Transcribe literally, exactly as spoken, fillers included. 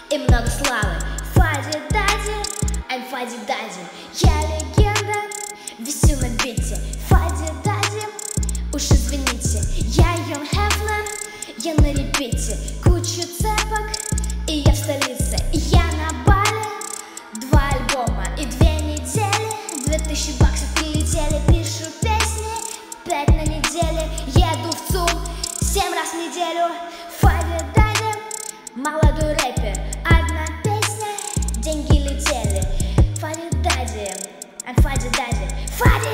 и много славы. Фади Дади, I'm Фади Дади. Я легенда, висю на бите. Фади Дади, уж извините. Я Йон Хефнер, я на репите. Кучу цепок, и я в столице. Я на Бали, два альбома и две недели. Две тысячи баксов прилетели, пишу песни пять на неделе. Еду в ЦУМ семь раз в неделю. Фади Дади, молодой рэпер. Одна песня, деньги летели. Фади Дади, I'm Фади Дади. Фади